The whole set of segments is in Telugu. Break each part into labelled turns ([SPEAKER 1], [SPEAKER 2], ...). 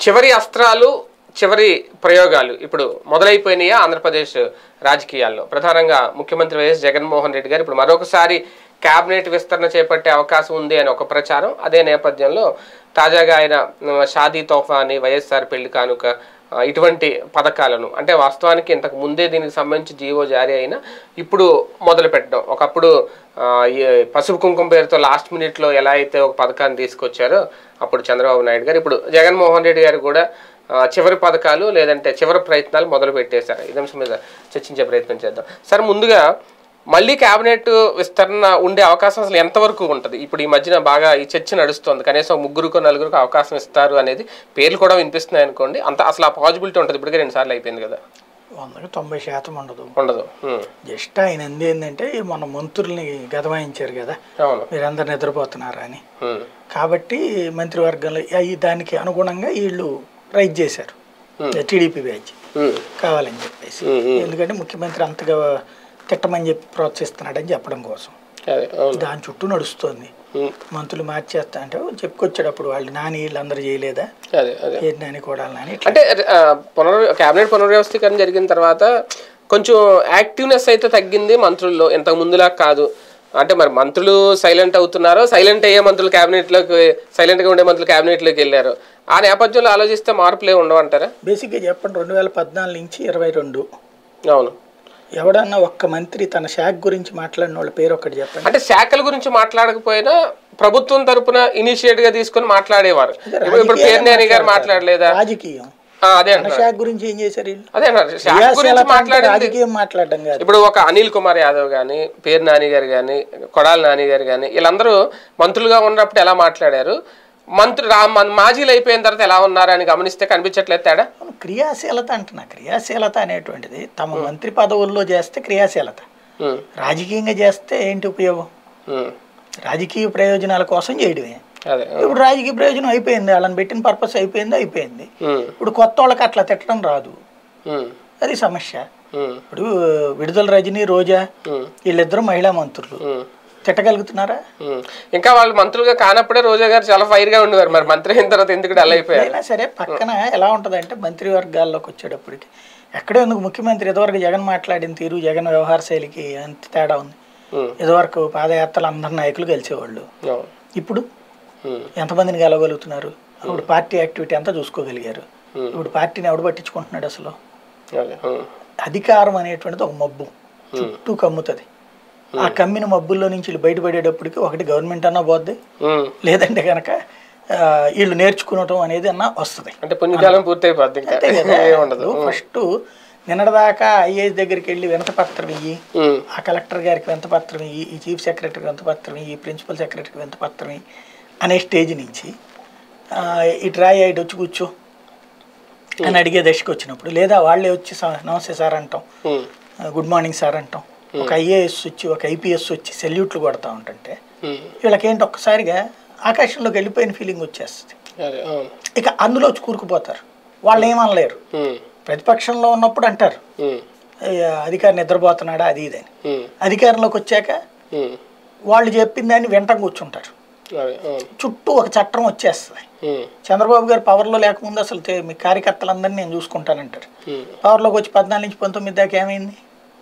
[SPEAKER 1] చివరి అస్త్రాలు చివరి ప్రయోగాలు ఇప్పుడు మొదలైపోయినాయా ఆంధ్రప్రదేశ్ రాజకీయాల్లో? ప్రధానంగా ముఖ్యమంత్రి వైఎస్ జగన్మోహన్ రెడ్డి గారు ఇప్పుడు మరొకసారి క్యాబినెట్ విస్తరణ చేపట్టే అవకాశం ఉంది అని ఒక ప్రచారం. అదే నేపథ్యంలో తాజాగా ఆయన షాదీ తోఫా అని, వైఎస్ఆర్ పెళ్లి కానుక, ఇటువంటి పథకాలను అంటే వాస్తవానికి ఇంతకు ముందే దీనికి సంబంధించి జీవో జారీ అయినా ఇప్పుడు మొదలు పెట్టడం. ఒకప్పుడు పసుపు కుంకుమ పేరుతో లాస్ట్ మినిట్లో ఎలా అయితే ఒక పథకాన్ని తీసుకొచ్చారో అప్పుడు చంద్రబాబు నాయుడు గారు, ఇప్పుడు జగన్మోహన్ రెడ్డి గారు కూడా చివరి పథకాలు లేదంటే చివరి ప్రయత్నాలు మొదలు పెట్టేశారు. ఈ అంశం మీద చర్చించే ప్రయత్నం చేద్దాం. సార్, ముందుగా మళ్ళీ క్యాబినెట్ విస్తరణ ఉండే అవకాశం అసలు ఎంతవరకు ఉంటుంది? ఇప్పుడు ఈ మధ్యన బాగా ఈ చర్చ నడుస్తుంది, కనీసం 3-4 అవకాశం ఇస్తారు అనేది పేర్లు కూడా వినిపిస్తున్నాయి అనుకోండి. అంత అసలు ఆ పాజిబిలిటీ ఉంటుంది? ఇప్పటికే 2 సార్లు అయిపోయింది కదా.
[SPEAKER 2] 100% ఉండదు. జస్ట్ ఆయన ఏంటంటే మన మంత్రుల్ని గదమాయించారు కదా, మీరందరు నిద్రపోతున్నారా అని. కాబట్టి మంత్రివర్గంలో దానికి అనుగుణంగా వీళ్ళు రైజ్ చేశారు టీడీపీ బ్యాచ్ కావాలని చెప్పేసి. ఎందుకంటే ముఖ్యమంత్రి అంతగా తిట్టమని చెప్పి ప్రోత్సహిస్తున్నాడని చెప్పడం కోసం దాని చుట్టూ నడుస్తుంది. మంత్రులు మార్చేస్తా అంటే చెప్పుకొచ్చాడు అప్పుడు వాళ్ళు, నాని వీళ్ళందరూ చేయలేదా నాని కూడా నాని. అంటే
[SPEAKER 1] క్యాబినెట్ పునర్వ్యవస్థీకరణ జరిగిన తర్వాత కొంచెం యాక్టివ్నెస్ అయితే తగ్గింది మంత్రుల్లో, ఇంతకు ముందులా కాదు. అంటే మరి మంత్రులు సైలెంట్ అవుతున్నారో, సైలెంట్ అయ్యే మంత్రులు క్యాబినెట్లోకి, సైలెంట్గా ఉండే మంత్రులు క్యాబినెట్లోకి వెళ్ళారు. ఆ నేపథ్యంలో ఆలోచిస్తే మార్పులే ఉండవంటారా?
[SPEAKER 2] బేసిక్గా చెప్పండి, 2014 నుంచి 22
[SPEAKER 1] అవును,
[SPEAKER 2] ఎవడన్నా ఒక్క మంత్రి తన శాఖ గురించి మాట్లాడిన వాళ్ళ పేరు ఒక్కటి చెప్పండి.
[SPEAKER 1] అంటే శాఖల గురించి మాట్లాడకపోయినా ప్రభుత్వం తరపున ఇనిషియేట్ గా తీసుకుని మాట్లాడేవారు. ఇప్పుడు పేర్నేని గారు మాట్లాడలేదా?
[SPEAKER 2] రాజకీయం
[SPEAKER 1] అదే
[SPEAKER 2] శాఖ గురించి ఏం చేశారు?
[SPEAKER 1] అదే శాఖ గురించి
[SPEAKER 2] రాజకీయం మాట్లాడడం కాదు.
[SPEAKER 1] ఇప్పుడు ఒక అనిల్ కుమార్ యాదవ్ గాని, పేరు నాని గారు గాని, కొడాలి నాని గారు గాని, వీళ్ళందరూ మంత్రులుగా ఉన్నప్పుడు ఎలా మాట్లాడారు, మాజీలు అయిపోయిన తర్వాత ఎలా ఉన్నారని గమనిస్తే కనిపించట్లేదు తేడా.
[SPEAKER 2] క్రియాశీలత అంటున్నా. క్రియాశీలత అనేటువంటిది తమ మంత్రి పదవుల్లో చేస్తే క్రియాశీలత, రాజకీయంగా చేస్తే ఏంటి ఉపయోగం? రాజకీయ ప్రయోజనాల కోసం చేయడమే. ఇప్పుడు రాజకీయ ప్రయోజనం అయిపోయింది, వాళ్ళని పెట్టిన పర్పస్ అయిపోయింది. ఇప్పుడు కొత్త వాళ్ళకి అట్లా తిట్టడం రాదు, అది సమస్య. ఇప్పుడు విడుదల రజనీ, రోజా వీళ్ళిద్దరూ మహిళా మంత్రులు, తిట్టగలుగుతున్నారా?
[SPEAKER 1] ఇంకా వాళ్ళు మంత్రులుగా కానప్పుడే రోజా గారు చాలా ఫైర్ గా ఉండేవారు, మరి మంత్రి అయిన తర్వాత ఎందుకు డల్ అయిపోయారు?
[SPEAKER 2] అయినా సరే పక్కన ఎలా ఉంటుందంటే మంత్రివర్గాల్లోకి వచ్చేటప్పటికి ఎక్కడే ఎందుకు ముఖ్యమంత్రి ఇదివరకు జగన్ మాట్లాడిన తీరు, జగన్ వ్యవహార శైలికి ఎంత తేడా ఉంది. ఇదివరకు పాదయాత్రలు అందరు నాయకులు గెలిచేవాళ్ళు, ఇప్పుడు ఎంతమందిని గెలవగలుగుతున్నారు? ఇప్పుడు పార్టీ యాక్టివిటీ అంతా చూసుకోగలిగారు. ఇప్పుడు పార్టీని ఎవడు పట్టించుకుంటున్నాడు అసలు? అధికారం అనేటువంటిది ఒక మబ్బు చుట్టూ కమ్ముతుంది. ఆ కమ్మిన మబ్బుల్లో నుంచి బయటపడేటప్పటికి ఒకటి గవర్నమెంట్ అన్నా పోద్ది, లేదంటే కనుక వీళ్ళు నేర్చుకునటం అనేది అన్నా వస్తుంది.
[SPEAKER 1] అంటే పుణ్యకాలం పూర్తయిపోద్ది.
[SPEAKER 2] ఫస్ట్ నిన్నటిదాకా ఐఏఎస్ దగ్గరికి వెళ్ళి వినతపత్రం ఇయ్యి, ఆ కలెక్టర్ గారికి వినతపత్రం ఇయ్యి, ఈ చీఫ్ సెక్రటరీకి వినతపత్రం ఇయ్యి, ప్రిన్సిపల్ సెక్రటరీకి వినతపత్రం ఇయ్యి అనే స్టేజ్ నుంచి ఇటు రాయి ఇటు వచ్చి కూర్చో అని అడిగే దశకు వచ్చినప్పుడు, లేదా వాళ్ళే వచ్చి నమస్తే సార్ అంటాం, గుడ్ మార్నింగ్ సార్ అంటాం, ఒక ఐఏఎస్ వచ్చి ఒక ఐపీఎస్ వచ్చి సెల్యూట్లు కొడతా ఉంటుంటే వీళ్ళకేంటి ఒక్కసారిగా ఆకాశంలోకి వెళ్ళిపోయిన ఫీలింగ్ వచ్చేస్తుంది. ఇక అందులో వచ్చి కూరుకుపోతారు, వాళ్ళు ఏమనలేరు. ప్రతిపక్షంలో ఉన్నప్పుడు అంటారు అధికారి నిద్రపోతున్నాడా అది ఇదని, అధికారంలోకి వచ్చాక వాళ్ళు చెప్పిన దాన్ని వెంట కూర్చుంటారు, చుట్టూ ఒక చట్టం వచ్చేస్తుంది. చంద్రబాబు గారు పవర్లో లేకముందు అసలు మీ కార్యకర్తలందరినీ నేను చూసుకుంటానంటారు. పవర్లోకి వచ్చి 14 నుంచి 19 దాకా ఏమైంది?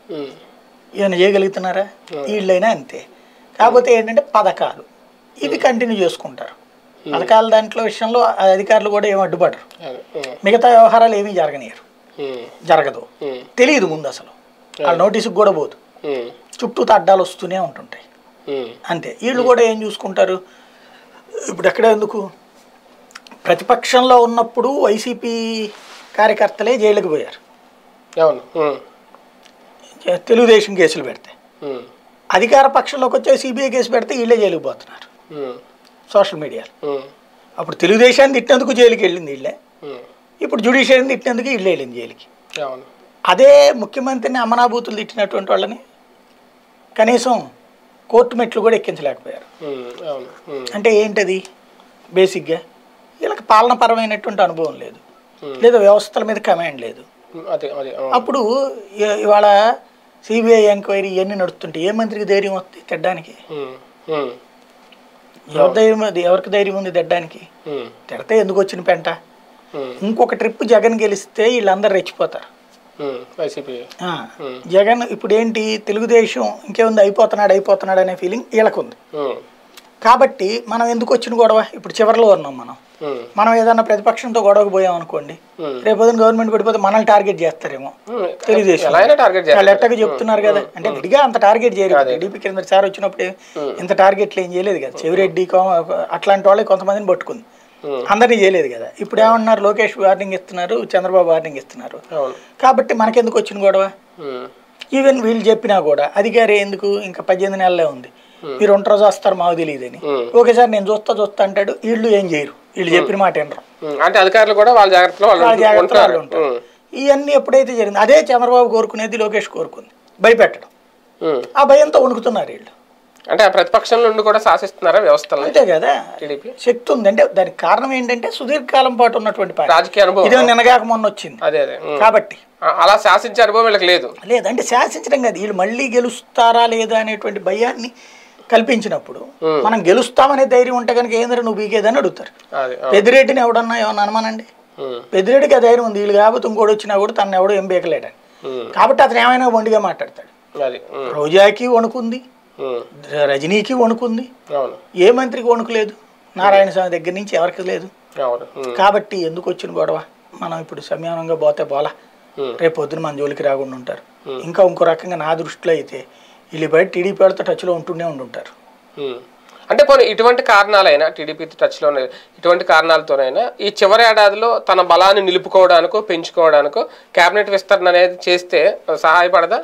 [SPEAKER 2] ఏమైనా చేయగలుగుతున్నారా? వీళ్ళైనా అంతే. కాకపోతే ఏంటంటే పథకాలు ఇవి కంటిన్యూ చేసుకుంటారు. పథకాల దాంట్లో విషయంలో అధికారులు కూడా ఏమి అడ్డుపడరు, మిగతా వ్యవహారాలు ఏమీ జరగదు, తెలియదు ముందు అసలు, వాళ్ళ నోటీసుకు కూడా పోదు, చుట్టూ అడ్డాలు వస్తూనే ఉంటుంటాయి అంతే. వీళ్ళు కూడా ఏం చూసుకుంటారు? ఇప్పుడు ఎక్కడ ఎందుకు ప్రతిపక్షంలో ఉన్నప్పుడు వైసీపీ కార్యకర్తలే జైలుకి పోయారు, తెలుగుదేశం కేసులు పెడితే. అధికార పక్షంలోకి వచ్చే సిబిఐ కేసు పెడితే వీళ్ళే జైలుకి పోతున్నారు సోషల్ మీడియాలో. అప్పుడు తెలుగుదేశాన్ని తిట్టినందుకు జైలుకి వెళ్ళింది వీళ్ళే, ఇప్పుడు జ్యుడిషియరీని తిట్టినందుకు వీళ్ళే వెళ్ళింది జైలుకి. అదే ముఖ్యమంత్రిని అమనాభూతులు తిట్టినటువంటి వాళ్ళని కనీసం కోర్టు మెట్లు కూడా ఎక్కించలేకపోయారు. అంటే ఏంటది? బేసిక్గా వీళ్ళకి పాలనపరమైనటువంటి అనుభవం లేదు, లేదా వ్యవస్థల మీద కమాండ్ లేదు. అప్పుడు ఇవాళ సిబిఐ ఎంక్వైరీ ఇవన్నీ నడుస్తుంటే ఏ మంత్రికి ధైర్యం వస్తుంది తిట్టడానికి? ఎవరికి ధైర్యం ఉంది తిట్టడానికి? తిడితే ఎందుకు వచ్చిన పెంట? ఇంకొక ట్రిప్ జగన్ గెలిస్తే వీళ్ళందరూ రెచ్చిపోతారు. జగన్ ఇప్పుడు ఏంటి తెలుగుదేశం ఇంకేముంది అయిపోతున్నాడు అనే ఫీలింగ్ వీళ్ళకుంది. కాబట్టి మనం ఎందుకు వచ్చిన గొడవ, ఇప్పుడు చివరిలో ఉన్నాం మనం ఏదన్నా ప్రతిపక్షంతో గొడవకు పోయాం అనుకోండి, రేపు గవర్నమెంట్ పడిపోతే మనల్ని టార్గెట్ చేస్తారేమో తెలుగుదేశం. వాళ్ళు ఎట్టగా చెప్తున్నారు కదా, అంటే విడిగా అంత టార్గెట్ చేయలేదు. టీడీపీ కింద సార్ వచ్చినప్పుడు ఇంత టార్గెట్లు ఏం చేయలేదు కదా. చెవిరెడ్డి అట్లాంటి వాళ్ళే కొంతమందిని పట్టుకుంది, అందరినీ చేయలేదు కదా. ఇప్పుడు ఏమన్నారు, లోకేష్ వార్నింగ్ ఇస్తున్నారు, చంద్రబాబు వార్నింగ్ ఇస్తున్నారు. కాబట్టి మనకెందుకు వచ్చిన గొడవ? ఈవెన్ వీళ్ళు చెప్పినా కూడా అధికారి ఎందుకు, ఇంకా 18 నెలలే ఉంది, మీరు 2 రోజు వస్తారు మాకు తెలియదని, ఒకేసారి నేను చూస్తా అంటాడు. వీళ్ళు ఏం చేయరు, వీళ్ళు చెప్పిన మాట వినరు.
[SPEAKER 1] అంటే అధికారులు కూడా వాళ్ళ జాగ్రత్తలో
[SPEAKER 2] ఉంటారు. ఇవన్నీ ఎప్పుడైతే జరిగింది అదే చంద్రబాబు కోరుకునేది, లోకేష్ కోరుకుంది, భయపెట్టడం. ఆ భయంతో వణుకుతున్నారు వీళ్ళు.
[SPEAKER 1] అంటే ఆ ప్రతిపక్షంలో నుండి కూడా శాసిస్తున్నారా వ్యవస్థలు?
[SPEAKER 2] అంతే కదా, శక్తి ఉంది. అంటే దానికి కారణం ఏంటంటే సుదీర్ఘకాలం పాటు ఉన్నటువంటి
[SPEAKER 1] రాజకీయ అనుభవం.
[SPEAKER 2] ఇదే నిన్నగాక మొన్న వచ్చింది.
[SPEAKER 1] అదే
[SPEAKER 2] కాబట్టి
[SPEAKER 1] అలా శాసించే అనుభవం వీళ్ళకి లేదు.
[SPEAKER 2] అంటే శాసించడం కాదు, వీళ్ళు మళ్ళీ గెలుస్తారా లేదా అనేటువంటి భయాన్ని కల్పించినప్పుడు మనం గెలుస్తామనే ధైర్యం ఉంటే కనుక ఏంద్ర నువ్వు బీకేదని అడుగుతారు. పెద్దిరెడ్డిని ఎవడన్నా ఏమన్నా అనుమానండి, పెద్దిరెడ్డికి ఆ ధైర్యం ఉంది. వీళ్ళు కాకపోతే ఇంకోటి వచ్చినా కూడా తను ఎవడో ఏం బీకలేడని. కాబట్టి అతను ఏమైనా మొండిగా మాట్లాడతాడు. రోజాకి వణుకుంది, రజనీకి వణుకుంది, ఏ మంత్రికి వణుకులేదు, నారాయణ స్వామి దగ్గర నుంచి ఎవరికి లేదు. కాబట్టి ఎందుకు వచ్చిన గొడవ? మనం ఇప్పుడు సంయమనంగా పోతే పోలా, రేపు పొద్దున మన జోలికి రాకుండా ఉంటారు. ఇంకా ఇంకో రకంగా నా దృష్టిలో అయితే వీళ్ళు బయట టీడీపీ వాళ్ళతో టచ్లో ఉంటుంటారు.
[SPEAKER 1] అంటే పోనీ ఇటువంటి కారణాలైనా టీడీపీతో టచ్లో ఇటువంటి కారణాలతోనైనా ఈ చివరి ఏడాదిలో తన బలాన్ని నిలుపుకోవడానికో పెంచుకోవడానికో కేబినెట్ విస్తరణ అనేది చేస్తే సహాయపడదా?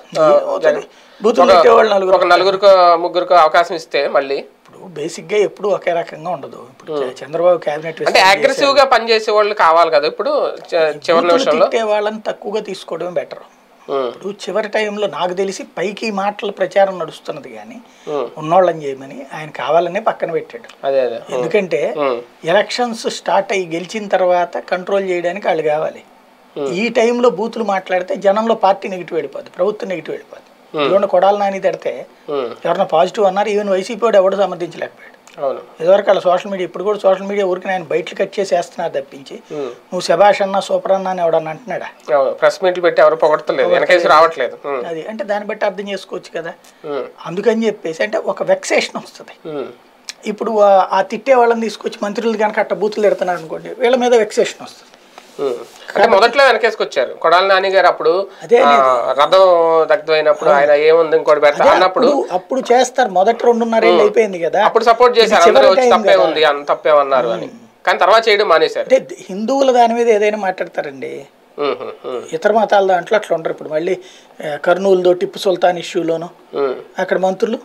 [SPEAKER 1] ఒక 4-3 అవకాశం ఇస్తే మళ్ళీ
[SPEAKER 2] ఇప్పుడు బేసిక్గా ఎప్పుడు ఒకే రకంగా ఉండదు. ఇప్పుడు చంద్రబాబు కేబినెట్
[SPEAKER 1] అంటే అగ్రెసివ్ గా పనిచేసే వాళ్ళు కావాలి కదా. ఇప్పుడు చివరి నిమిషంలో
[SPEAKER 2] వాళ్ళని తక్కువగా తీసుకోవడమే బెటర్. ఇప్పుడు చివరి టైంలో నాకు తెలిసి పైకి మాటల ప్రచారం నడుస్తున్నది కానీ ఉన్నోళ్ళని చేయమని ఆయన కావాలనే పక్కన పెట్టాడు. ఎందుకంటే ఎలక్షన్స్ స్టార్ట్ అయ్యి గెలిచిన తర్వాత కంట్రోల్ చేయడానికి వాళ్ళు కావాలి. ఈ టైంలో బూతులు మాట్లాడితే జనంలో పార్టీ నెగిటివ్ వెళ్ళిపోద్ది, ప్రభుత్వం నెగిటివ్ వెళ్ళిపోద్ది. ఇదిగోండి కొడాలి నాని తిడితే ఎవరన్నా పాజిటివ్ అన్నారు, ఈవెన్ వైసీపీ వాడు ఎవడో సమర్థించలేకపోయాడు. ఇదివరకు అలా సోషల్ మీడియా, ఇప్పుడు కూడా సోషల్ మీడియా ఊరికి ఆయన బయటలు కట్ చేసి వేస్తున్నారు తప్పించి నువ్వు శభాష్ అన్నా సూపర్ అన్నా అని ఎవడన్నా అంటున్నాడా?
[SPEAKER 1] ప్రెస్ మీట్లు పెట్టి ఎవరు పొగడతలేదు, రావట్లేదు.
[SPEAKER 2] అది అంటే దాన్ని బట్టి అర్థం చేసుకోవచ్చు కదా. అందుకని చెప్పేసి అంటే ఒక వెక్సేషన్ వస్తుంది. ఇప్పుడు ఆ తిట్టే వాళ్ళని తీసుకొచ్చి మంత్రులు కనుక అట్ట బూతులు తిడుతున్నారు అనుకోండి, వీళ్ళ మీద వెక్సేషన్ వస్తుంది.
[SPEAKER 1] అంటే మొదట్లో వెనకేసుకొచ్చారు కొడాలి నాని గారు. అప్పుడు రథం దగ్ధమైనప్పుడు ఆయన ఏముంది ఇంకోటి పెడతా అన్నప్పుడు
[SPEAKER 2] అప్పుడు చేస్తారు. మొదటి 2.5 ఏళ్ళు అయిపోయింది కదా,
[SPEAKER 1] అప్పుడు సపోర్ట్ చేశారు, అందరూ వచ్చి తప్పే ఉంది అంత తప్పేమన్నారు అని. కానీ తర్వాత చేయడం మానేశారు.
[SPEAKER 2] అంటే హిందువుల దాని మీద ఏదైనా మాట్లాడతారండి, ఇతర మతాల దాంట్లో అట్లా ఉంటారు. ఇప్పుడు మళ్ళీ కర్నూలులో టిప్పు సుల్తాన్ ఇష్యూలోను అక్కడ మంత్రులు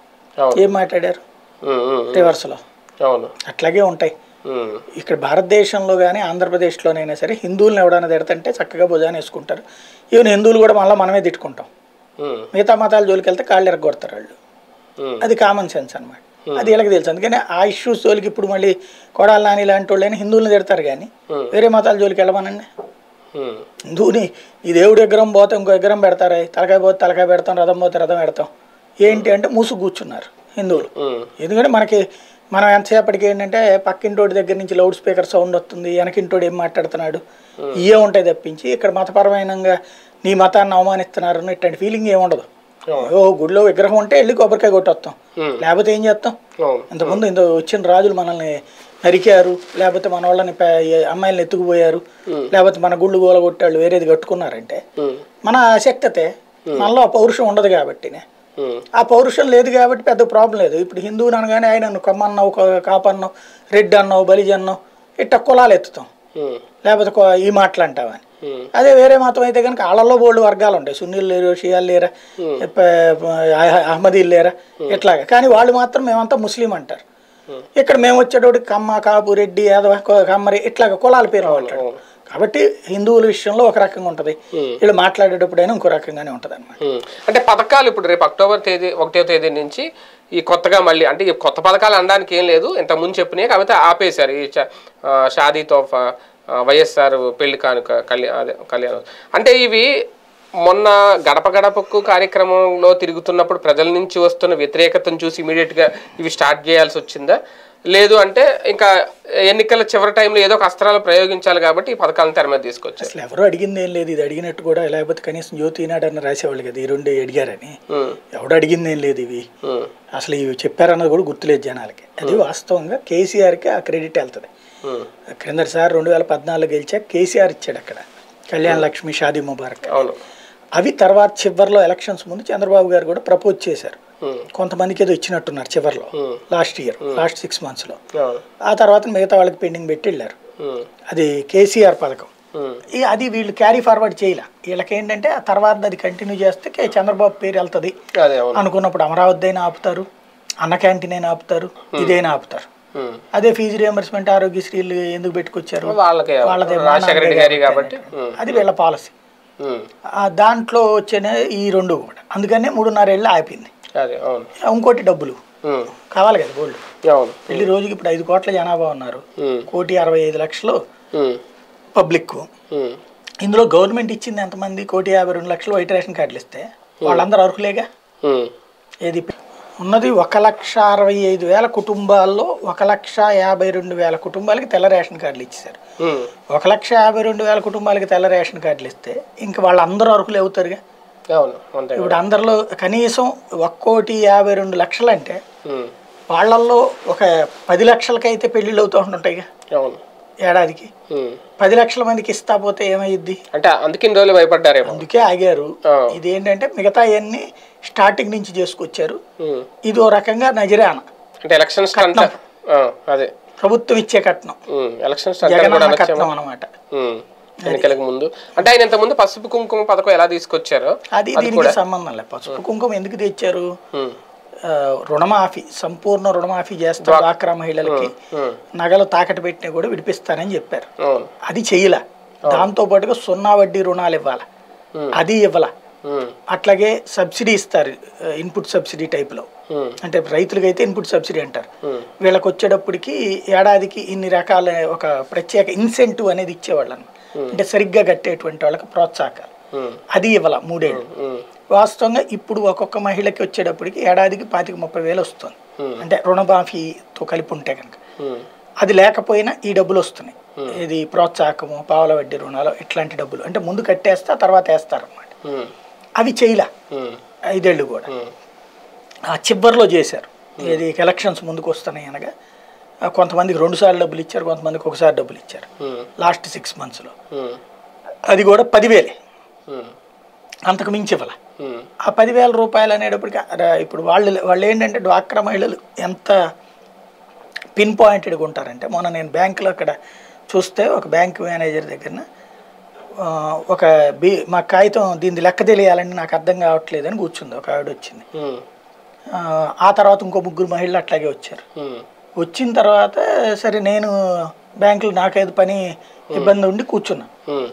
[SPEAKER 2] ఏం మాట్లాడారు రివర్స్లో, అట్లాగే ఉంటాయి. ఇక్కడ భారతదేశంలో కానీ ఆంధ్రప్రదేశ్లోనైనా సరే హిందువులను ఎవడైనా తిడతంటే చక్కగా భుజాన్ని వేసుకుంటారు. ఈవెన్ హిందువులు కూడా మళ్ళీ మనమే తిట్టుకుంటాం. మిగతా మతాల జోలికి వెళ్తే కాళ్ళు ఎరగొడతారు వాళ్ళు. అది కామన్ సెన్స్ అనమాట. అది వీళ్ళకి తెలుసు. అందుకని ఆ ఇష్యూస్ జోలికి ఇప్పుడు మళ్ళీ కొడాలి నాని లాంటి వాళ్ళైనా హిందువులను తిడతారు కానీ వేరే మతాల జోలికి వెళ్ళమనండి. హిందువుని ఈ దేవుడి విగ్రహం పోతే ఇంకో విగ్రహం పెడతారా, తలకాయ పోతే తలకాయ పెడతాం, రథం పోతే రథం పెడతాం. ఏంటి అంటే మూసు కూర్చున్నారు హిందువులు. ఎందుకంటే మనం ఎంతసేపటికి ఏంటంటే పక్కింటోడి దగ్గర నుంచి లౌడ్ స్పీకర్ సౌండ్ వస్తుంది, వెనకింటోడు ఏం మాట్లాడుతున్నాడు, ఇవే ఉంటాయి తప్పించి ఇక్కడ మతపరమైన నీ మతాన్ని అవమానిస్తున్నారు ఇట్లాంటి ఫీలింగ్ ఏముండదు. గుడిలో విగ్రహం ఉంటే వెళ్ళి కొబ్బరికాయ కొట్టొస్తాం, లేకపోతే ఏం చేస్తాం. ఇంతకుముందు వచ్చిన రాజులు మనల్ని నరికారు, లేకపోతే మన వాళ్ళని అమ్మాయిలను ఎత్తుకుపోయారు, లేకపోతే మన గుళ్ళు గోల కొట్టాళ్ళు వేరేది కట్టుకున్నారంటే మన అశక్తతే, మనలో పౌరుషం ఉండదు కాబట్టినే. ఆ పౌరుషం లేదు కాబట్టి పెద్ద ప్రాబ్లం లేదు. ఇప్పుడు హిందువుని అనగానే ఆయన కమ్మన్నావు, కాపన్నావు, రెడ్డి అన్నావు, బలిజి అన్నావు, ఇట్ట కులాలు ఎత్తుతాం, లేకపోతే ఈ మాటలు అంటావని. అదే వేరే మతం అయితే కనుక వాళ్ళల్లో బోల్డ్ వర్గాలు ఉంటాయి, సున్నీలు లేరు, షియాలు లేరా, అహ్మదీలు లేరా, ఇట్లాగా. కానీ వాళ్ళు మాత్రం మేమంతా ముస్లిం అంటారు. ఇక్కడ మేము వచ్చేటోటి కమ్మ, కాపు, రెడ్డి, యాదవ, కమ్మరి ఇట్లాగా కులాల పేరు అంటాడు. కాబట్టి హిందువుల విషయంలో ఒక రకంగా ఉంటుంది, వీళ్ళు మాట్లాడేటప్పుడైనా ఇంకో రకంగానే ఉంటుంది అనమాట.
[SPEAKER 1] అంటే పథకాలు ఇప్పుడు రేపు అక్టోబర్ 1వ తేదీ నుంచి ఈ కొత్తగా మళ్ళీ అంటే ఈ కొత్త పథకాలు అనడానికి ఏం లేదు, ఇంతకుముందు చెప్పినాయి కాకపోతే ఆపేశారు. ఈ షాదీ తోఫా, వైఎస్ఆర్ పెళ్లి కానుక, కళ్యాణం. అంటే ఇవి మొన్న గడప గడపకు కార్యక్రమంలో తిరుగుతున్నప్పుడు ప్రజల నుంచి వస్తున్న వ్యతిరేకతను చూసి ఇమీడియట్గా ఇవి స్టార్ట్ చేయాల్సి వచ్చిందా, లేదు అంటే ఇంకా ఎన్నికల చివరి టైంలో ఏదో ఒక అస్త్రాలు ప్రయోగించాలి కాబట్టి ఈ పథకాలను తెర మీద తీసుకొచ్చారు.
[SPEAKER 2] అసలు ఎవరు అడిగింది ఏం లేదు, ఇది అడిగినట్టు కూడా, లేకపోతే కనీసం జ్యోతి ఈనాడు అన్న రాసేవాళ్ళు కదా ఈ రెండు అడిగారని. ఎవడు అడిగింది ఏం లేదు ఇవి, అసలు ఇవి చెప్పారన్నది కూడా గుర్తులేదు జనాలకి. అది వాస్తవంగా కేసీఆర్కి ఆ క్రెడిట్ వెళ్తుంది. క్రిందటిసారి 2014 గెలిచాక కేసీఆర్ ఇచ్చాడు అక్కడ కళ్యాణ లక్ష్మి, షాదీ ముబారక్. అవి తర్వాత చివరిలో ఎలక్షన్స్ ముందు చంద్రబాబు గారు కూడా ప్రపోజ్ చేశారు. కొంతమందికి ఏదో ఇచ్చినట్టున్నారు చివరిలో, లాస్ట్ 6 monthsలో. ఆ తర్వాత మిగతా వాళ్ళకి పెండింగ్ పెట్టి వెళ్ళారు. అది కేసీఆర్ పథకం. అది వీళ్ళు క్యారీ ఫార్వర్డ్ చేయలే. వీళ్ళకి ఏంటంటే ఆ తర్వాత అది కంటిన్యూ చేస్తే చంద్రబాబు పేరు వెళ్తుంది అనుకున్నప్పుడు అమరావతి అయినా ఆపుతారు, అన్న క్యాంటీన్ అయినా ఆపుతారు, ఇదైనా ఆపుతారు. అదే ఫీజు రియంబర్స్మెంట్, ఆరోగ్యశ్రీలు ఎందుకు పెట్టుకొచ్చారు, వాళ్ళదే అది వీళ్ళ పాలసీ. దాంట్లో వచ్చిన ఈ రెండు కూడా అందుకనే 3.5 ఏళ్ళు ఆపింది. ఇంకోటి డబ్బులు కావాలి కదా గోల్డ్. పెళ్లి రోజుకి ఇప్పుడు 5 కోట్ల జనాభా ఉన్నారు, 1,65,00,000 పబ్లిక్. ఇందులో గవర్నమెంట్ ఇచ్చింది ఎంతమంది, 1,52,00,000 వైట్ రేషన్ కార్డులు ఇస్తే వాళ్ళందరూ అర్హులేగా. ఏది ఉన్నది 1,65,000 కుటుంబాల్లో 1,52,000 కుటుంబాలకి తెల్ల రేషన్ కార్డులు ఇచ్చేసారు. 1,52,000 కుటుంబాలకి తెల్ల రేషన్ కార్డులు ఇస్తే ఇంకా వాళ్ళందరూ అర్హులు అవుతారుగా. ఇప్పుడు అందరిలో కనీసం 1,52,00,000 అంటే వాళ్ళల్లో ఒక 10 లక్షలకైతే పెళ్లిళ్ళు అవుతూ ఉంటాయిగా ఏడాదికి. 10 లక్షల మందికి ఇస్తా పోతే ఏమైద్ది
[SPEAKER 1] అంటే అందుకే
[SPEAKER 2] ఆగారు. ఇదేంటంటే మిగతా అన్ని స్టార్టింగ్ నుంచి చేసుకొచ్చారు. ఇది ఓ రకంగా నజరాన
[SPEAKER 1] అంటే ఎలక్షన్స్
[SPEAKER 2] ప్రభుత్వం ఇచ్చే కట్నం, కట్నం అనమాట.
[SPEAKER 1] ఎన్నికలకు ముందు అంటే ఆయన ఇంత ముందు పసుపు కుంకుమ పథకం ఎలా తీసుకొచ్చారో
[SPEAKER 2] అది దీనికి సంబంధం లేదు. పసుపు కుంకుమ ఎందుకు తెచ్చారు, రుణమాఫీ, సంపూర్ణ రుణమాఫీ చేస్తారు డ్వాక్రా మహిళలకి, నగలు తాకట్టు పెట్టినా కూడా విడిపిస్తానని చెప్పారు. అది చెయ్యలే. దాంతో పాటుగా 0 వడ్డీ రుణాలు ఇవ్వాలి, అది ఇవ్వాల. అట్లాగే సబ్సిడీ ఇస్తారు, ఇన్పుట్ సబ్సిడీ టైప్లో. అంటే రైతులకి అయితే ఇన్పుట్ సబ్సిడీ అంటారు. వీళ్ళకి వచ్చేటప్పటికి ఏడాదికి ఇన్ని రకాల ఒక ప్రత్యేక ఇన్సెంటివ్ అనేది ఇచ్చేవాళ్ళని, అంటే సరిగ్గా కట్టేటువంటి వాళ్ళకి ప్రోత్సాహకాలు, అది ఇవ్వాల 3 ఏళ్ళు. వాస్తవంగా ఇప్పుడు ఒక్కొక్క మహిళకి వచ్చేటప్పటికి ఏడాదికి 25,000-30,000 వస్తుంది. అంటే రుణమాఫీతో కలిపి ఉంటే కనుక. అది లేకపోయినా ఈ డబ్బులు వస్తున్నాయి. ఇది ప్రోత్సాహకము, పావుల వడ్డీ రుణాలు, ఇట్లాంటి డబ్బులు. అంటే ముందు కట్టేస్తా తర్వాత వేస్తారన్నమాట. అవి చేయలే 5 ఏళ్ళు కూడా. ఆ చివరిలో చేశారు. ఇది ఎలక్షన్స్ ముందుకు వస్తున్నాయి అనగా కొంతమందికి 2 సార్లు డబ్బులు ఇచ్చారు, కొంతమందికి 1 సారి డబ్బులు ఇచ్చారు లాస్ట్ 6 monthsలో. అది కూడా 10,000, అంతకు మించి ఇవ్వాల. ఆ 10,000 రూపాయలు అనేటప్పటికి ఇప్పుడు వాళ్ళు ఏంటంటే డ్వాక్రా మహిళలు ఎంత పిన్ పాయింటెడ్గా ఉంటారంటే, మొన్న నేను బ్యాంకులో అక్కడ చూస్తే ఒక బ్యాంక్ మేనేజర్ దగ్గర ఒక మా కాగితం దీన్ని లెక్క తెలియాలని నాకు అర్థం కావట్లేదని కూర్చుంది ఒక ఆవిడ వచ్చింది. ఆ తర్వాత ఇంకో 3 మహిళలు అట్లాగే వచ్చారు. వచ్చిన తర్వాత సరే నేను బ్యాంకులో నాకేదో పని ఇబ్బంది ఉండి కూర్చున్నా.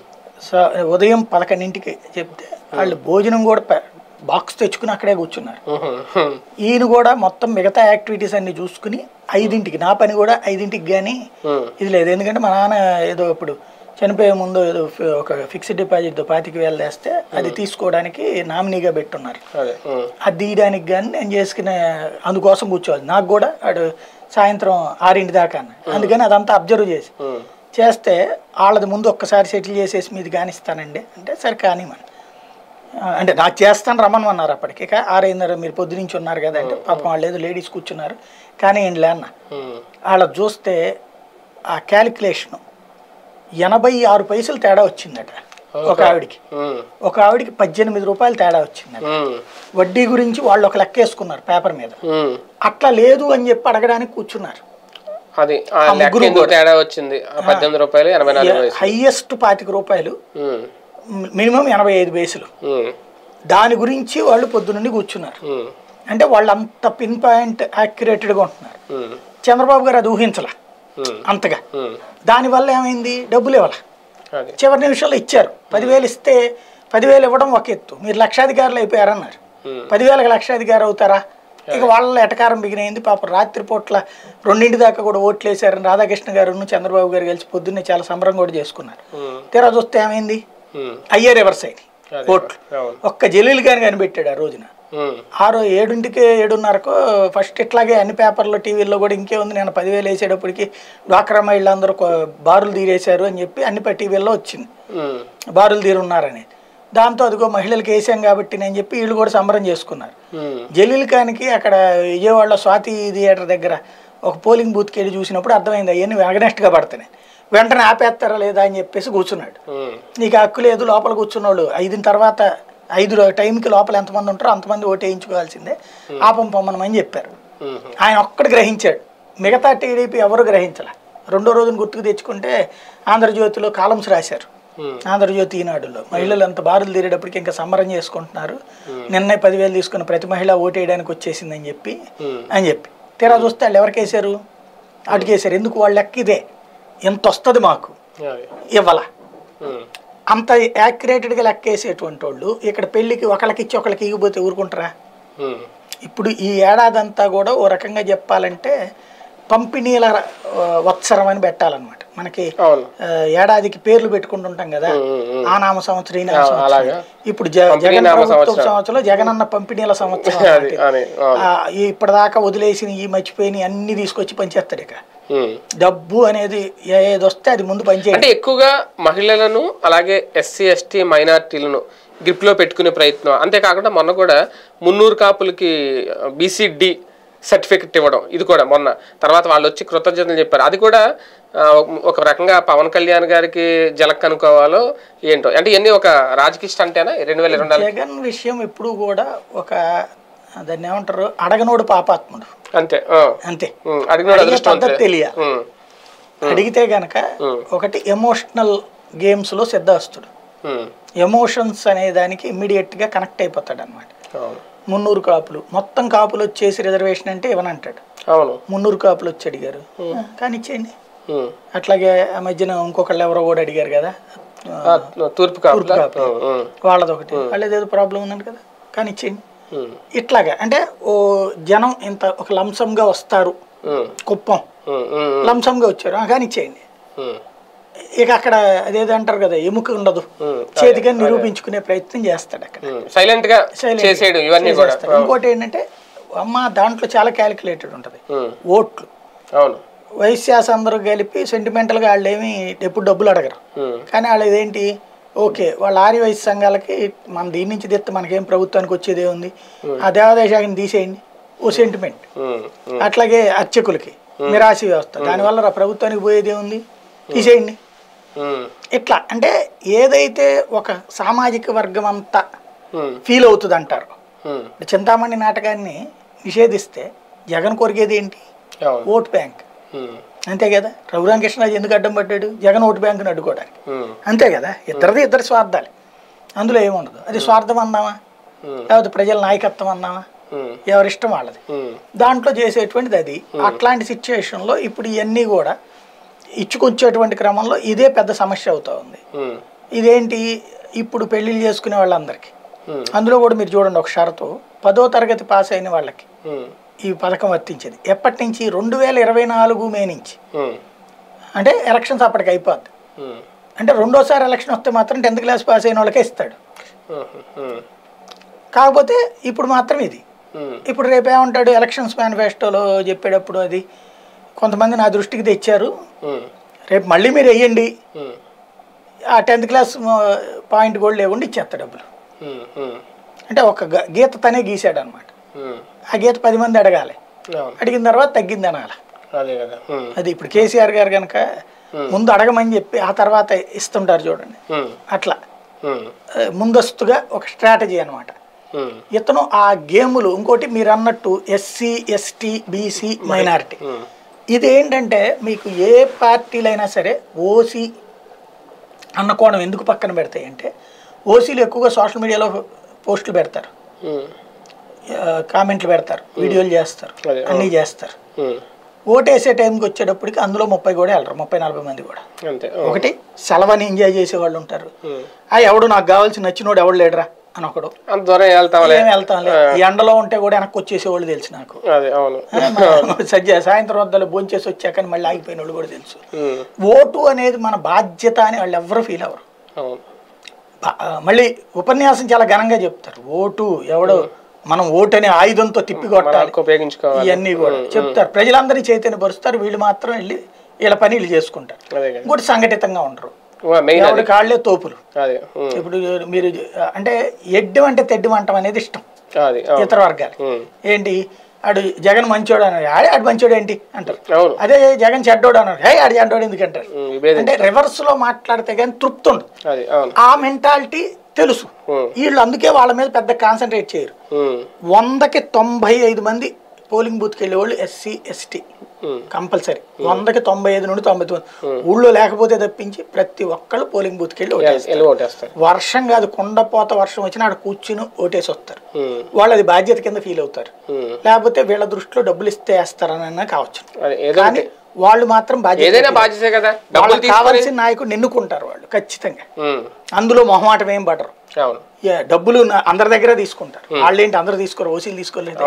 [SPEAKER 2] ఉదయం 11ంటికి చెప్తే వాళ్ళు భోజనం కూడా బాక్స్ తెచ్చుకుని అక్కడే కూర్చున్నారు. ఈయన కూడా మొత్తం మిగతా యాక్టివిటీస్ అన్ని చూసుకుని 5ంటికి, నా పని కూడా 5ంటికి కానీ ఇది లేదు. ఎందుకంటే మా నాన్న ఏదో ఇప్పుడు చనిపోయే ముందు ఏదో ఒక ఫిక్స్డ్ డిపాజిట్ 25,000 వేస్తే అది తీసుకోవడానికి నామినీగా పెట్టున్నారు. అది తీయడానికి కానీ నేను చేసుకునే అందుకోసం కూర్చోవాలి. నాకు కూడా అటు సాయంత్రం 6 దాకా అన్న. అందుకని అదంతా అబ్జర్వ్ చేస్తే వాళ్ళది ముందు ఒక్కసారి సెటిల్ చేసేసి మీది కానిస్తానండి అంటే సరే కానీ అంటే నాకు చేస్తాను రమ్మన్నారు. అప్పటికి 6:30 మీరు పొద్దునుంచి ఉన్నారు కదా అంటే పాపం వాళ్ళు ఏదో లేడీస్ కూర్చున్నారు కానీ ఏంటిలే అన్న. వాళ్ళ చూస్తే ఆ క్యాలిక్యులేషను 86 పైసలు తేడా వచ్చిందట ఒక ఆవిడికి. ఒక ఆవిడికి 18 రూపాయలు తేడా వచ్చిందట. వడ్డీ గురించి వాళ్ళు ఒక లెక్క వేసుకున్నారు పేపర్ మీద. అట్లా లేదు అని చెప్పి అడగడానికి కూర్చున్నారు. హైయెస్ట్ 25 రూపాయలు, మినిమం 85 పైసలు. దాని గురించి వాళ్ళు పొద్దునుండి కూర్చున్నారు. అంటే వాళ్ళు అంత పిన్ పాయింట్ యాక్యురేటెడ్గా ఉంటున్నారు. చంద్రబాబు గారు అది ఊహించలా అంతగా. దానివల్ల ఏమైంది, డబ్బులు ఇవ్వాల. చివరి నిమిషంలో ఇచ్చారు. 10,000 ఇస్తే 10,000 ఇవ్వడం ఒక ఎత్తు, మీరు లక్షాధికారులు అయిపోయారన్నారు. 10,000కి లక్షాధికారి అవుతారా? ఇక వాళ్ళ ఎటకారం బిగినైంది. పాప రాత్రిపూట్ల 2 దాకా కూడా ఓట్లు వేసారని రాధాకృష్ణ గారు చంద్రబాబు గారు కలిసి పొద్దున్నే చాలా సంబరం కూడా చేసుకున్నారు. తీరా చూస్తే ఏమైంది, అయ్యే రివర్స్ అయింది ఓట్లు. ఒక్క జలీల్ గారిని కనిపెట్టాడు ఆ రోజున. 7ంటికి 7:30కో ఫస్ట్ ఇట్లాగే అన్ని పేపర్లో టీవీల్లో కూడా ఇంకేముంది, నేను 10,000 వేసేటప్పటికి డ్వాక్రా మహిళలందరూ బారులు తీరేశారు అని చెప్పి అన్ని టీవీల్లో వచ్చింది, బారులు తీరున్నారని. దాంతో అదిగో మహిళలకు వేసాం కాబట్టి నేను చెప్పి వీళ్ళు కూడా సంబరం చేసుకున్నారు. జలీల్ ఖాన్కి అక్కడ విజయవాడలో స్వాతి థియేటర్ దగ్గర ఒక పోలింగ్ బూత్కి వెళ్ళి చూసినప్పుడు అర్థమైంది అవన్నీ అగనెస్ట్గా పడుతున్నాయి, వెంటనే ఆపేస్తారా లేదా అని చెప్పేసి కూర్చున్నాడు. నీకు హక్కు లేదు, లోపల కూర్చున్నోళ్ళు 5 తర్వాత 5 టైంకి లోపల ఎంతమంది ఉంటారో అంతమంది ఓటు వేయించుకోవాల్సిందే, ఆపం పొమ్మనమని చెప్పారు. ఆయన ఒక్కడు గ్రహించాడు, మిగతా టీడీపీ ఎవరు గ్రహించాల. రెండో రోజున గుర్తుకు తెచ్చుకుంటే ఆంధ్రజ్యోతిలో కాలమ్స్ రాశారు, ఆంధ్రజ్యోతి ఈనాడులో మహిళలు అంత బారులు తీరేటప్పటికి ఇంకా సంబరం చేసుకుంటున్నారు, నిన్నే 10,000 తీసుకుని ప్రతి మహిళ ఓటు వేయడానికి వచ్చేసిందని చెప్పి తీరా చూస్తే వాళ్ళు ఎవరికి వేశారు, అటుకేశారు. ఎందుకు వాళ్ళ లెక్క ఇదే, ఎంత వస్తుంది మాకు ఇవ్వాల, అంత యాక్యురేటెడ్గా లెక్కేసేటువంటి వాళ్ళు ఇక్కడ పెళ్ళికి ఒకళ్ళకి ఇచ్చి ఒకళ్ళకి ఇగిపోతే ఊరుకుంటారా? ఇప్పుడు ఈ ఏడాది అంతా కూడా ఓ రకంగా చెప్పాలంటే పంపిణీల వత్సరం అని పెట్టాలన్నమాట. మనకి ఏడాదికి పేర్లు పెట్టుకుంటుంటాం కదా, ఆ నామ సంవత్సరం, ఈ నామ సంవత్సరం. ఇప్పుడు జగన్ ప్రభుత్వ సంవత్సరంలో జగనన్న పంపిణీల సంవత్సరం. ఇప్పటిదాకా వదిలేసిన ఈ మర్చిపోయిన అన్ని తీసుకొచ్చి పనిచేస్తాడు. ఇక డబ్బు అనేది ఏది వస్తే అది ముందు పనిచేయాలి.
[SPEAKER 1] అంటే ఎక్కువగా మహిళలను అలాగే ఎస్సీ ఎస్టీ మైనార్టీలను గ్రిప్ లో పెట్టుకునే ప్రయత్నం. అంతేకాకుండా మొన్న కూడా 300 కాపులకి బీసీడీ సర్టిఫికెట్ ఇవ్వడం, ఇది కూడా మొన్న తర్వాత వాళ్ళు వచ్చి కృతజ్ఞతలు చెప్పారు. అది కూడా ఒక రకంగా పవన్ కళ్యాణ్ గారికి జలక్ అనుకోవాలో ఏంటో. అంటే ఇవన్నీ ఒక రాజకీయ స్టంటేనా 2022?
[SPEAKER 2] జగన్ విషయం ఎప్పుడు కూడా ఒక దాన్ని ఏమంటారు, అడగనోడు పాపాత్ముడు.
[SPEAKER 1] అంతే
[SPEAKER 2] అంతే,
[SPEAKER 1] అడిగినోడు
[SPEAKER 2] తెలియాలి. అడిగితే గనక ఒకటి ఎమోషనల్ గేమ్స్ లో సిద్ధాస్తుడు, ఎమోషన్స్ అనే దానికి ఇమ్మీడియట్ గా కనెక్ట్ అయిపోతాడు అనమాట. 300 కాపులు మొత్తం కాపులు వచ్చేసి రిజర్వేషన్ అంటే ఇవ్వనంటాడు. 300 కాపులు వచ్చి అడిగారు, కానీ ఇచ్చేయండి. అట్లాగే ఆ మధ్యన ఇంకొకళ్ళు ఎవరో కూడా అడిగారు కదా, తూర్పు కాపులు, వాళ్ళది ఒకటి, వాళ్ళది ఏదో ప్రాబ్లం ఉందండి కదా, కానీ ఇచ్చేయండి. ఇట్లాగా అంటే ఓ జనం ఇంత ఒక లంసంగా వస్తారు, కుప్పం లంసంగా వచ్చారు, కానీ ఇచ్చేయండి. ఇక అక్కడ అదేదో అంటారు కదా, ఎముక ఉండదు చేతిగా నిరూపించుకునే ప్రయత్నం చేస్తాడు. అక్కడ
[SPEAKER 1] సైలెంట్ గా చేసేయడం ఇవన్నీ కూడా.
[SPEAKER 2] ఇంకోటి ఏంటంటే అమ్మ దాంట్లో చాలా క్యాలిక్యులేటెడ్ ఉంటుంది. ఓట్లు వైశ్యాస్ అందరూ కలిపి సెంటిమెంటల్ గా వాళ్ళు ఏమి ఎప్పుడు డబ్బులు అడగరు, కానీ వాళ్ళు ఇదేంటి ఓకే వాళ్ళ ఆర్య వయసు సంఘాలకి మన దీని నుంచి తెస్తే మనకేం ప్రభుత్వానికి వచ్చేదే ఉంది, ఆ దేవాదాయ తీసేయండి ఓ సెంటిమెంట్. అట్లాగే అర్చకులకి మిరాసి వ్యవస్థ, దానివల్ల ప్రభుత్వానికి పోయేదే ఉంది, తీసేయండి. ఇట్లా అంటే ఏదైతే ఒక సామాజిక వర్గం అంతా ఫీల్ అవుతుంది అంటారు. చింతామణి నాటకాన్ని నిషేధిస్తే జగన్ కొరిగేది ఏంటి, ఓట్ బ్యాంక్. అంతే కదా, రఘురామకృష్ణరాజు ఎందుకు అడ్డం పడ్డాడు, జగన్ ఓటు బ్యాంకుని అడ్డుకోవడానికి. అంతే కదా, ఇద్దరు స్వార్థాలు, అందులో ఏముండదు. అది స్వార్థం అందామా లేకపోతే ప్రజల నాయకత్వం అందామా, ఎవరిష్టం వాళ్ళది. దాంట్లో చేసేటువంటిది అది. అట్లాంటి సిచ్యువేషన్లో ఇప్పుడు ఇవన్నీ కూడా ఇచ్చుకొచ్చేటువంటి క్రమంలో ఇదే పెద్ద సమస్య అవుతా ఉంది. ఇదేంటి, ఇప్పుడు పెళ్లిళ్ళు చేసుకునే వాళ్ళందరికీ, అందులో కూడా మీరు చూడండి ఒక షరతు, 10వ తరగతి పాస్ అయిన వాళ్ళకి ఈ పథకం వర్తించేది. ఎప్పటి నుంచి, 2024 మే నుంచి. అంటే ఎలక్షన్స్ అప్పటికి అయిపోద్ది. అంటే రెండోసారి ఎలక్షన్ వస్తే మాత్రం 10th క్లాస్ పాస్ అయిన వాళ్ళకే ఇస్తాడు. కాకపోతే ఇప్పుడు మాత్రం ఇది. ఇప్పుడు రేపు ఏమంటాడు, ఎలక్షన్స్ మేనిఫెస్టోలో చెప్పేటప్పుడు అది కొంతమంది నా దృష్టికి తెచ్చారు, రేపు మళ్ళీ మీరు వెయ్యండి, ఆ 10th క్లాస్ పాయింట్ కూడా లేకుండా ఇచ్చేస్తా డబ్బులు. అంటే ఒక గీత తనే గీసాడు అనమాట. ఆ గీత 10 మంది అడగాలి, అడిగిన తర్వాత తగ్గింది అనాలి. అది ఇప్పుడు కేసీఆర్ గారు కనుక ముందు అడగమని చెప్పి ఆ తర్వాత ఇస్తుంటారు చూడండి, అట్లా ముందస్తుగా ఒక స్ట్రాటజీ అనమాట. ఇతను ఆ గేములు, ఇంకోటి మీరు అన్నట్టు ఎస్సీ ఎస్టీ బీసీ మైనారిటీ, ఇది ఏంటంటే మీకు ఏ పార్టీలైనా సరే ఓసీ అన్న కోణం ఎందుకు పక్కన పెడతాయి అంటే, ఓసీలు ఎక్కువగా సోషల్ మీడియాలో పోస్టులు పెడతారు, కామెంట్లు పెడతారు, వీడియోలు చేస్తారు, అన్నీ చేస్తారు. ఓటేసే టైంకి వచ్చేటప్పటికి అందులో 30 కూడా వెళ్ళరు, 30-40 మంది కూడా. ఒకటి సెలవుని ఎంజాయ్ చేసే వాళ్ళు ఉంటారు, ఎవడు నాకు కావాల్సి నచ్చినోడు ఎవడు లేడరా అని ఒకడు, వెళ్తాంలే, ఈ ఎండలో ఉంటే కూడా వెనక్కి వచ్చేసేవాళ్ళు తెలుసు నాకు, సాయంత్రం వద్దలు భోంచేసి వచ్చాక మళ్ళీ ఆగిపోయిన వాళ్ళు కూడా తెలుసు. ఓటు అనేది మన బాధ్యత అని వాళ్ళు ఎవరు ఫీల్ అవ్వరు. మళ్ళీ ఉపన్యాసం చాలా ఘనంగా చెప్తారు, ఓటు ఎవడో మనం ఓటు అనే ఆయుధంతో తిప్పికొట్టాలి
[SPEAKER 1] ఉపయోగించుకోవాలి
[SPEAKER 2] ఇవన్నీ కూడా చెప్తారు. ప్రజలందరినీ చైతన్యపరుస్తారు, వీళ్ళు మాత్రం వెళ్ళి వీళ్ళ పని వీళ్ళు చేసుకుంటారు. ఇంకోటి సంఘటితంగా ఉండరు, కాళ్లే తోపులు. ఇప్పుడు మీరు అంటే ఎడ్డం అంటే తెడ్డం అంటాం అనేది ఇష్టం ఇతర వర్గాలు. ఏంటి ఆడు జగన్ మంచోడు అన్నారు, ఆడు మంచోడు ఏంటి అంటారు. అదే జగన్ చెడ్డోడు అన్నారు, ఆడు చెడ్డోడు ఎందుకంటారు. అంటే రివర్స్ లో మాట్లాడితే కానీ తృప్తి ఉండదు. ఆ మెంటాలిటీ తెలుసు వీళ్ళు, అందుకే వాళ్ళ మీద పెద్ద కాన్సన్ట్రేట్ చేయరు. 100కి 95 మంది పోలింగ్ బూత్కి వెళ్ళేవాళ్ళు ఎస్సీ ఎస్టీ కంపల్సరీ. 100కి 95 నుండి 99 ఊళ్ళో లేకపోతే తప్పించి ప్రతి ఒక్కళ్ళు పోలింగ్ బూత్కి వెళ్ళి ఓటేస్తారు. వర్షం కాదు, కుండపోత వర్షం వచ్చినా ఆడ కూర్చుని ఓటేసి వస్తారు. వాళ్ళు అది బాధ్యత కింద ఫీల్ అవుతారు. లేకపోతే వీళ్ళ దృష్టిలో డబ్బులు ఇస్తే వేస్తారనన్నా కావచ్చు, కానీ వాళ్ళు మాత్రం బాధ్యత కదా. కావాల్సిన నాయకుడు ఎన్నుకుంటారు వాళ్ళు ఖచ్చితంగా. అందులో మొహమాటం ఏం పడరు. డబ్బులు అందరి దగ్గర తీసుకుంటారు. వాళ్ళు ఏంటి అందరు తీసుకోరు, ఓసీలు తీసుకోలేదు.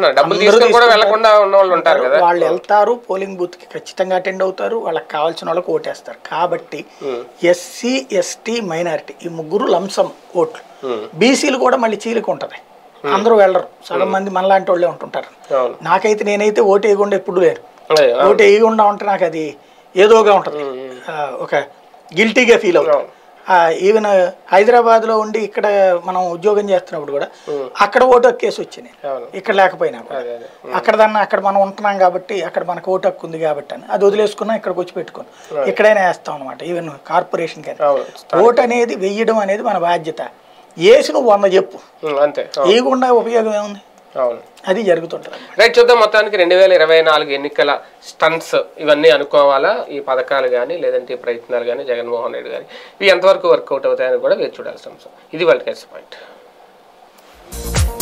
[SPEAKER 2] వాళ్ళు వెళ్తారు పోలింగ్ బూత్ కి ఖచ్చితంగా అటెండ్ అవుతారు, వాళ్ళకి కావాల్సిన వాళ్ళకి ఓటేస్తారు. కాబట్టి ఎస్సీ ఎస్టీ మైనారిటీ ఈ ముగ్గురు లంసం ఓట్లు. బీసీలు కూడా మళ్ళీ చీలిక ఉంటది, అందరూ వెళ్ళరు, సగం మంది మనలాంటి వాళ్ళే ఉంటుంటారు. నేనైతే ఓటు వేయకుండా ఎప్పుడు లేరు. ఓటు వేయకుండా ఉంటే నాకు అది ఏదోగా ఉంటది, ఒక గిల్టీగా ఫీల్ అవుతుంది. ఈవెన్ హైదరాబాద్ లో ఉండి ఇక్కడ మనం ఉద్యోగం చేస్తున్నప్పుడు కూడా అక్కడ ఓటు హక్కు కేసు వచ్చినాయి, ఇక్కడ లేకపోయినా అక్కడ మనం ఉంటున్నాం కాబట్టి అక్కడ మనకు ఓటు హక్కు ఉంది కాబట్టి అని అది వదిలేసుకున్నా ఇక్కడికి వచ్చి పెట్టుకుని ఇక్కడైనా వేస్తాం అనమాట. ఈవెన్ కార్పొరేషన్ కానీ ఓటు అనేది వెయ్యడం అనేది మన బాధ్యత. వేసి నువ్వు 100 చెప్పు, వేయకుండా ఉపయోగం ఏముంది, అది జరుగుతుంటుంది.
[SPEAKER 1] రైట్, చూద్దాం. మొత్తానికి 2024 ఎన్నికల స్టంట్స్ ఇవన్నీ అనుకోవాలా, ఈ పథకాలు కానీ లేదంటే ఈ ప్రయత్నాలు కానీ జగన్మోహన్ రెడ్డి గారి ఇవి ఎంతవరకు వర్కౌట్ అవుతాయని కూడా వేచి చూడాల్సిన అంశం. ఇది వాళ్ళ కేసు పాయింట్.